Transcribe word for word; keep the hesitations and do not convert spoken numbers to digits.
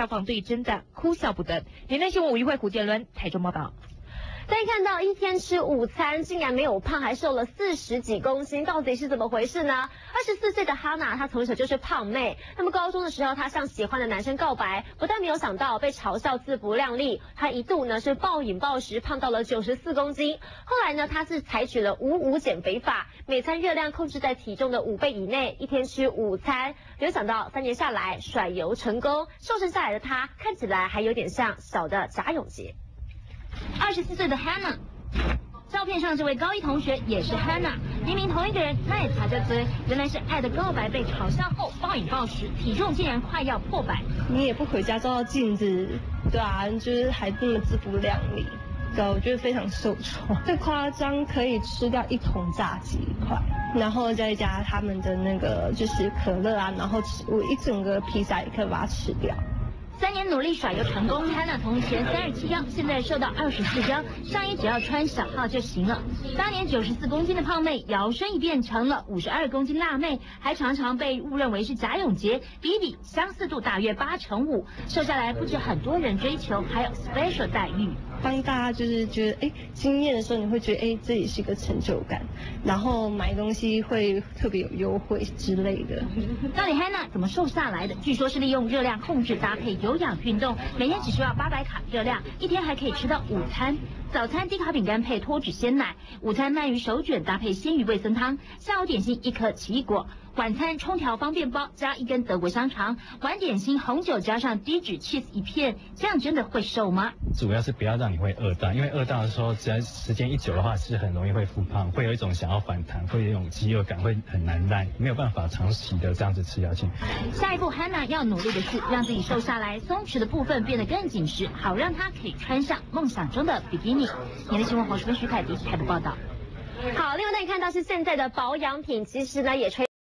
消防队真的哭笑不得。连线新闻吴玉慧、胡建伦台中报道。 大家看到一天吃午餐竟然没有胖，还瘦了四十几公斤，到底是怎么回事呢？二十四岁的哈娜，她从小就是胖妹。那么高中的时候，她向喜欢的男生告白，不但没有想到被嘲笑自不量力，她一度呢是暴饮暴食，胖到了九十四公斤。后来呢，她是采取了五五减肥法，每餐热量控制在体重的五倍以内，一天吃午餐。没有想到三年下来甩油成功，瘦身下来的她看起来还有点像小的贾永杰。 二十四岁的 Hannah， 照片上这位高一同学也是 Hannah， 明明同一个人，那也擦着嘴，原来是爱的告白被嘲笑后暴饮暴食，体重竟然快要破百。 你也不回家照照镜子，对啊，就是还这么自不量力，对，我觉得非常受挫。最夸张可以吃掉一桶炸鸡块，然后再加他们的那个就是可乐啊，然后吃我一整个披萨也可以把它吃掉。 三年努力甩油成功 ，Hannah 从前三十七腰，现在瘦到二十四腰，上衣只要穿小号就行了。当年九十四公斤的胖妹，摇身一变成了五十二公斤辣妹，还常常被误认为是贾永杰，比一比相似度大约八成五，瘦下来不止很多人追求，还有 special 待遇。 帮大家就是觉得，哎，惊艳的时候你会觉得，哎，这也是一个成就感，然后买东西会特别有优惠之类的。 到底 Hannah 怎么瘦下来的？据说是利用热量控制搭配有氧运动，每天只需要八百卡热量，一天还可以吃到午餐。早餐低卡饼干配脱脂鲜奶，午餐鳗鱼手卷搭配鲜鱼味噌汤，下午点心一颗奇异果。 晚餐冲调方便包加一根德国香肠，晚点心红酒加上低脂 cheese 一片，这样真的会瘦吗？ 主要是不要让你会饿到，因为饿到的时候，只要时间一久的话，是很容易会复胖，会有一种想要反弹，会有一种饥饿感，会很难耐，没有办法长期的这样子吃下去。 下一步 Hannah 要努力的是让自己瘦下来，松弛的部分变得更紧实，好让她可以穿上梦想中的比基尼。你的新闻黄淑芬、徐凯迪台北报道。 好，另外呢，你看到是现在的保养品，其实呢也吹。